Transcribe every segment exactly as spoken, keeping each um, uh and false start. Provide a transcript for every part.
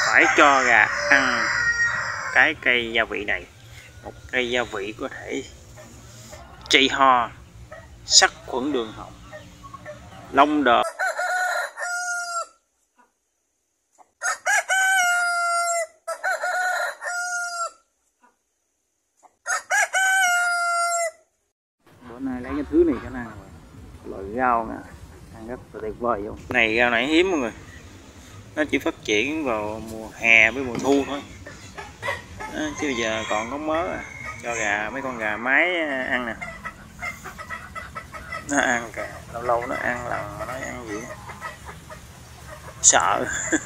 phải cho gà ăn cái cây gia vị này, một cây gia vị có thể trị ho, sát khuẩn đường họng, lông đờm. Bữa nay lấy cái thứ này cho ăn rồi, loại rau nè, ăn rất là tuyệt vời luôn. Này rau này hiếm mọi người, nó chỉ phát triển vào mùa hè với mùa thu thôi. Đó, chứ bây giờ còn có mớ à. Cho gà, mấy con gà mái ăn nè, nó ăn kìa, lâu lâu nó ăn lần mà nó ăn gì sợ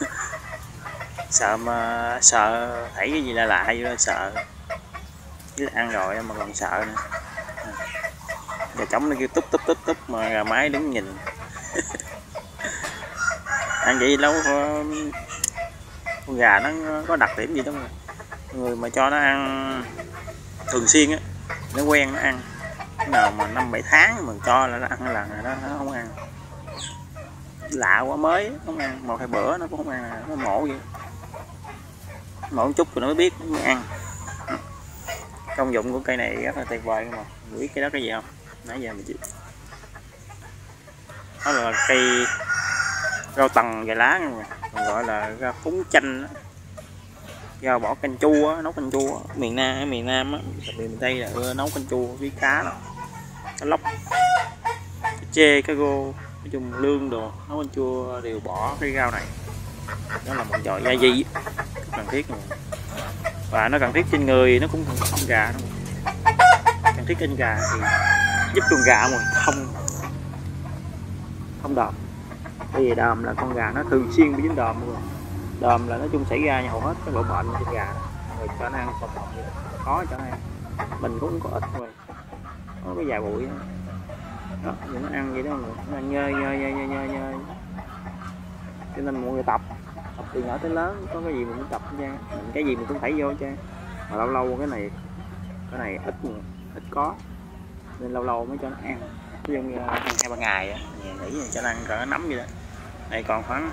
sợ mà sợ thấy cái gì lạ lạ vô sợ, chứ ăn rồi mà còn sợ nữa. Gà trống nó kêu túp túp túp túp mà gà mái đứng nhìn ăn vậy lâu. Con gà nó có đặc điểm gì đó mà người mà cho nó ăn thường xuyên á, nó quen nó ăn. Cái nào mà năm bảy tháng mình cho là nó ăn lần rồi đó, nó không ăn. Lạ quá, mới không ăn, một hai bữa nó cũng không ăn, nó mổ vậy, mổ một chút rồi nó mới biết nó mới ăn. Công dụng của cây này rất là tuyệt vời mà. Mình biết cây đó cái gì không? Nãy giờ mình chịu. Đó là cây rau tầng vài lá, còn gọi là rau cúng chanh đó. Rau bỏ canh chua, nấu canh chua miền Nam, ở miền Nam á, đặc biệt miền Tây là nấu canh chua với cá đó, cá lóc, cá chê, cá rô, nói chung lương đồ nấu canh chua đều bỏ cái rau này. Đó là một loại gia vị cần thiết rồi. Và nó cần thiết trên người, nó cũng cần con gà đó. Cần thiết trên gà thì giúp con gà mà thông không đờm. Bởi vì đờm là con gà nó thường xuyên bị dính đờm luôn. Đờm là nói chung xảy ra hầu hết các loại bệnh trên gà, rồi cho nó ăn không khó cho nó ăn. Mình cũng có ít rồi, có cái vài bụi đó, đó nó ăn vậy đó, nó ăn nhơi nhơi nhơi nhơi nhơi nhơi. Cho nên mọi người tập tập từ nhỏ tới lớn, có cái gì mình cũng tập cho, mình cái gì mình cũng phải vô cho. Mà lâu lâu cái này cái này ít ít có, nên lâu lâu mới cho nó ăn. Ví dụ như ăn hai ba ngày á, nghỉ cho nó ăn cỡ nó nấm vậy đó. Đây còn khoảng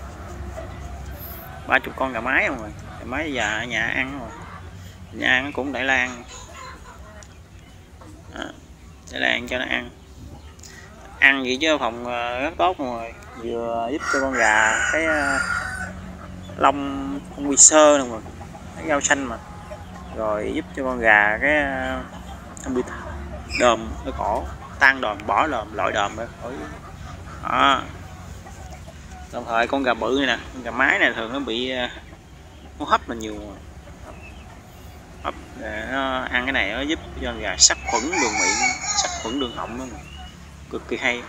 ba chục con gà mái không rồi, gà mái già ở nhà ăn rồi, nhà ăn nó cũng để lan, để lan cho nó ăn, ăn vậy chứ phòng rất tốt rồi, vừa giúp cho con gà cái lông không bị sơ đâu mà, cái rau xanh mà, rồi giúp cho con gà cái không bị đờm ở cổ, tan đờm, bỏ đờm, loại đờm ra khỏi đó. Đồng thời con gà bự này nè, con gà mái này thường nó bị hô hấp là nhiều, hấp nó ăn cái này nó giúp cho con gà sát khuẩn đường miệng, sát khuẩn đường họng, nó cực kỳ hay.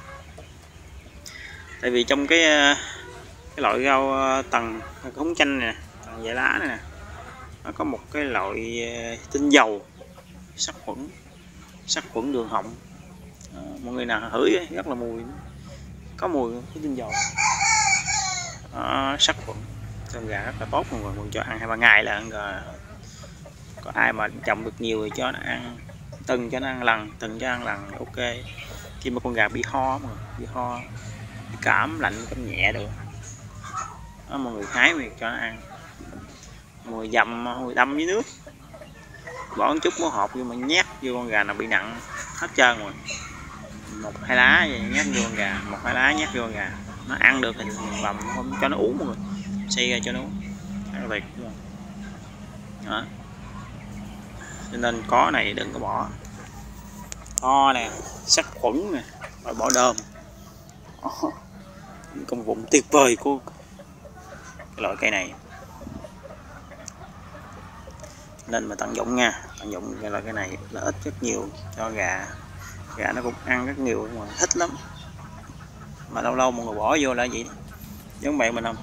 Tại vì trong cái cái loại rau tầng cúng chanh nè, tầng dẻ lá này nè, nó có một cái loại tinh dầu sát khuẩn, sát khuẩn đường họng. À, mọi người nào hửi rất là mùi, có mùi cái tinh dầu. Đó, sát khuẩn con gà rất là tốt mọi người, mình cho ăn hai ba ngày là ăn rồi. Có ai mà trồng được nhiều thì cho nó ăn từng, cho nó ăn lần, từng cho ăn lần ok. Khi mà con gà bị ho mà bị ho, bị cảm lạnh, cảm nhẹ được đó, mọi người hái mình cho nó ăn. Mọi người dầm, mọi người đâm với nước, bỏ một chút muối hột vô mà nhét vô con gà nào bị nặng hết trơn rồi, một hai lá vậy nhét vô con gà, một hai lá nhét vô con gà, nó ăn được thì bầm, không cho nó uống mọi người, xay ra cho nó uống, ăn tuyệt luôn đó. Cho nên có này đừng có bỏ, ho nè, sát khuẩn nè, rồi bỏ đờm. Công dụng tuyệt vời của cái loại cây này, nên mà tận dụng nha, tận dụng cái loại cây này lợi ích rất nhiều cho gà. Gà nó cũng ăn rất nhiều mà thích lắm, mà lâu lâu mọi người bỏ vô là gì giống bạn mình không,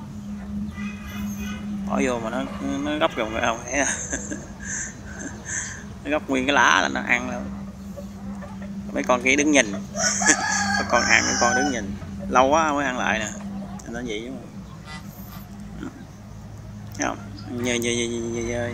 bỏ vô mà nó nó gấp gồng người không thấy nó gấp nguyên cái lá là nó ăn luôn. Mấy con kia đứng nhìn mấy con ăn, mấy con đứng nhìn lâu quá mới ăn lại nè, nó vậy đúng không? Thấy không? Nhơi nhơi nhơi nhơi nhơi.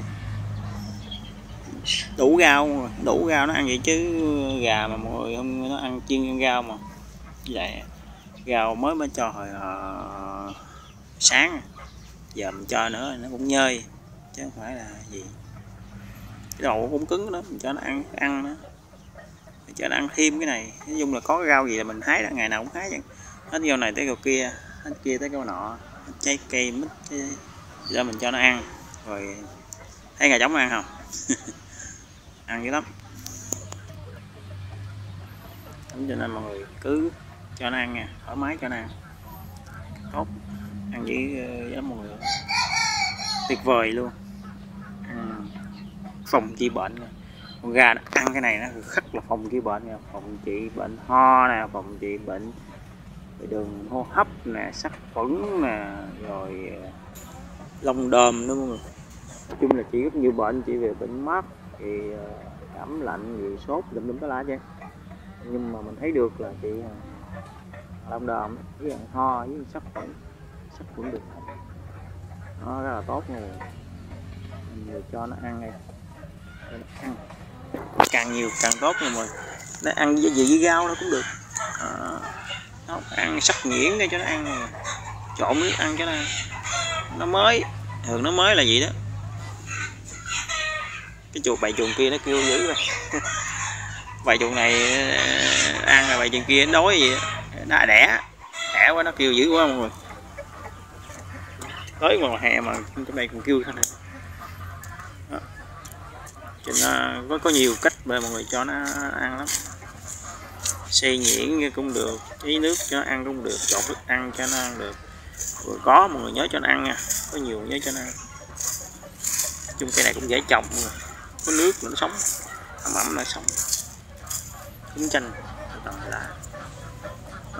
Đủ rau, đủ rau nó ăn vậy chứ gà mà mọi người không, nó ăn chiên con rau mà vậy. Rau mới mới cho hồi uh, sáng giờ mình cho nữa nó cũng nhơi chứ không phải là gì. Cái đầu cũng cứng đó, mình cho nó ăn ăn nữa, mình cho nó ăn thêm cái này. Nói chung là có cái rau gì là mình hái đó, ngày nào cũng hái chứ, hết rau này tới rau kia, hết kia tới rau nọ, hết trái cây mít cho mình cho nó ăn. Rồi thấy gà trống ăn không? Ăn dữ lắm. Cho nên mọi người cứ cho nó ăn nha, thoải mái cho nó ăn tốt, ăn với với mọi người tuyệt vời luôn. Ăn phòng trị bệnh, con gà nó ăn cái này nó rất là phòng trị bệnh nè, phòng trị bệnh ho nè, phòng trị bệnh đường hô hấp nè, sát khuẩn nè, rồi lông đờm nữa mọi người. Nói chung là chỉ rất nhiều bệnh, chỉ về bệnh mắt thì cảm lạnh gì sốt đùm đùm cái lá chứ, nhưng mà mình thấy được là chị lông đờm với ho với sát khuẩn, sát khuẩn được nó rất là tốt nha. Mình cho nó ăn đây, cho nó ăn càng nhiều càng tốt nha mọi người. Nó ăn với gì với rau nó cũng được. Đó. Nó ăn sắc nhuyễn để cho nó ăn này. Trộn nước ăn cho nó nó mới, thường nó mới là gì đó. Cái chuột bầy chuồng kia nó kêu dữ rồi. Bầy chuồng này ăn là bầy chuồng kia nó đói gì nó đẻ đẻ quá nó kêu dữ quá mọi người. Tới mùa hè mà trong đây còn kêu thôi nè. Cho nó có, có nhiều cách để mọi người cho nó ăn lắm. Xay nhuyễn cũng được, lấy nước cho nó ăn cũng được, trộn thức ăn cho nó ăn được. Rồi có mọi người nhớ cho nó ăn nha, có nhiều nhớ cho nó ăn. Chung cây này cũng dễ trồng mọi người, có nước nó sống, ẩm ẩm nó sống. Cúng chanh toàn là đó.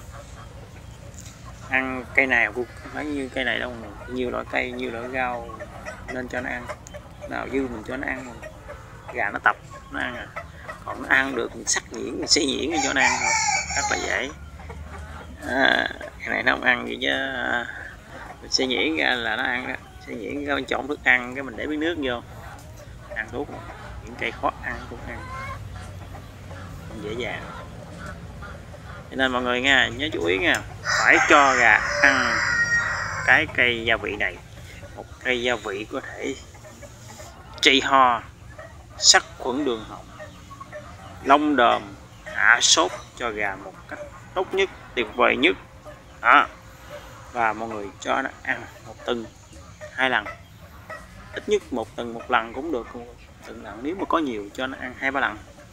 Ăn cây nào cũng không phải như cây này đâu, nhiều loại cây, nhiều loại rau nên cho nó ăn. Nào dư mình cho nó ăn, gà nó tập nó ăn à. Còn nó ăn được sắc nhuyễn, xay nhuyễn cho nó ăn thôi, rất là dễ. À, cái này nó không ăn gì chứ mình xay nhuyễn ra là nó ăn đó. Xay nhuyễn ra trộn thức ăn cái mình để miếng nước vô ăn tốt. Những cây khó ăn cũng ăn không dễ dàng. Cho nên mọi người nha, nhớ chú ý nha, phải cho gà ăn cái cây gia vị này. Một cây gia vị có thể trị ho, sát khuẩn đường họng, lông đờm, hạ sốt cho gà một cách tốt nhất, tuyệt vời nhất đó. Và mọi người cho nó ăn một tuần hai lần, ít nhất một tuần một lần cũng được. Từng lần nếu mà có nhiều cho nó ăn hai ba lần,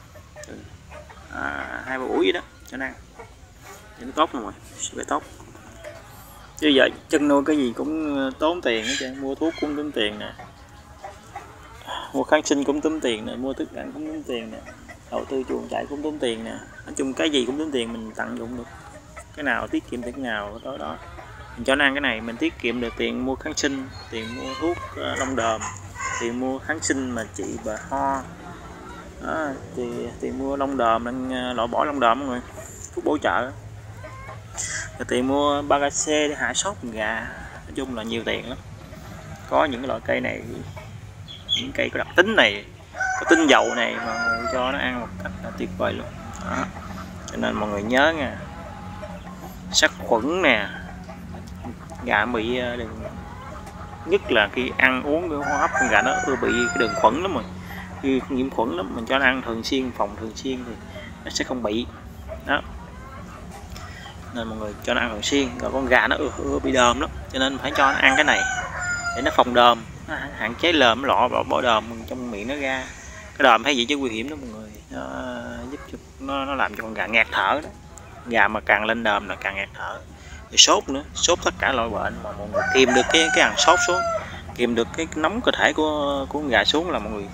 à, hai ba buổi vậy đó cho nó ăn thì nó tốt mọi người, sẽ tốt. Chứ giờ chân nuôi cái gì cũng tốn tiền hết trơn, mua thuốc cũng tốn tiền nè, mua kháng sinh cũng tốn tiền nè, mua thức ăn cũng tốn tiền nè, đầu tư chuồng trại cũng tốn tiền nè. Nói chung cái gì cũng tốn tiền, mình tận dụng được cái nào tiết kiệm được nào đó đó mình cho nó ăn. Cái này mình tiết kiệm được tiền mua kháng sinh, tiền mua thuốc uh, lông đờm, tiền mua kháng sinh mà trị bà ho đó, thì tiền mua lông đờm nên uh, loại bỏ lông đờm mọi người, thuốc bổ trợ, rồi tiền mua Bagace để hạ sốt gà. Nói chung là nhiều tiền lắm. Có những cái loại cây này, những cây có đặc tính này, có tinh dầu này mà cho nó ăn một cách là tuyệt vời luôn đó. Cho nên mọi người nhớ nha, sát khuẩn nè, gà bị đường, nhất là khi ăn uống cái hô hấp con gà nó bị cái đường khuẩn lắm rồi, khi nhiễm khuẩn lắm, mình cho nó ăn thường xuyên, phòng thường xuyên thì nó sẽ không bị đó. Nên mọi người cho nó ăn thường xuyên. Rồi con gà nó ưa, ưa bị đờm lắm, cho nên phải cho nó ăn cái này để nó phòng đờm, nó hạn chế lờm, lọ bỏ, bỏ đờm trong miệng nó ra. Cái đờm hay gì chứ nguy hiểm đó mọi người, nó giúp cho nó, nó làm cho con gà ngạt thở đó. Gà mà càng lên đờm là càng ngạt thở, rồi sốt nữa, sốt tất cả loại bệnh mà mọi người kìm được cái cái hàng sốt xuống, kìm được cái nóng cơ thể của của con gà xuống là mọi người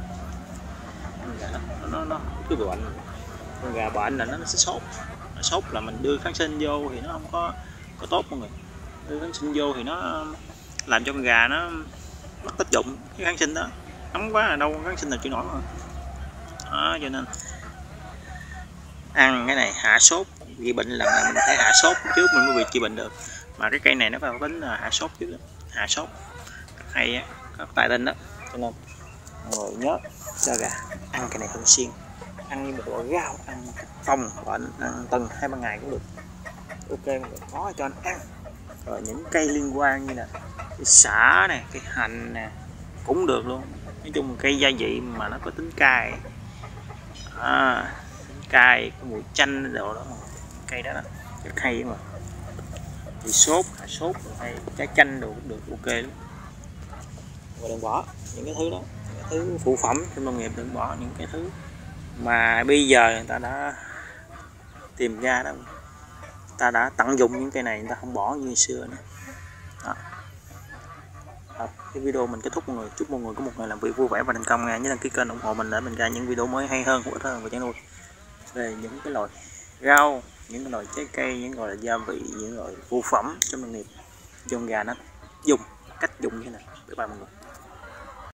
nó nó, nó cái bệnh con gà bệnh là nó, nó sẽ sốt. Nó sốt là mình đưa kháng sinh vô thì nó không có có tốt mọi người. Đưa kháng sinh vô thì nó làm cho con gà nó mất tác dụng cái kháng sinh đó, nóng quá là đâu kháng sinh nào chịu nổi mà đó. Cho nên ăn cái này hạ sốt, bị bệnh lần này mình phải hạ sốt trước mình mới bị trị bệnh được. Mà cái cây này nó có tính là hạ sốt trước đó. Hạ sốt hay á, có tài tinh đó. Cho nên mọi người nhớ cho gà ăn cái này thường xuyên, ăn như một loại rau, ăn phòng bệnh, ăn tuần hai ba ngày cũng được. Ok, có cho nó ăn. Rồi những cây liên quan như là cái sả nè, cái hành nè cũng được luôn. Nói chung cây gia vị mà nó có tính cay, à, tính cay, cái mùi chanh đồ đó, cây đó, đó rất hay mà. Thì sốt, sốt hay trái chanh đồ cũng được, ok lắm. Và đừng bỏ những cái thứ đó, những cái thứ phụ phẩm trong nông nghiệp, đừng bỏ những cái thứ mà bây giờ người ta đã tìm ra đó, người ta đã tận dụng những cây này, người ta không bỏ như xưa nữa. Đó. Đó, cái video mình kết thúc mọi người, chúc mọi người có một ngày làm việc vui vẻ và thành công nha. Nhớ đăng ký kênh ủng hộ mình để mình ra những video mới hay hơn, hữu ích hơn và channel về những cái loại rau, những cái loại trái cây, những loại gia vị, những loại phụ phẩm trong nông nghiệp, dùng gà nó dùng cách dùng như thế này. Bye bye mọi người.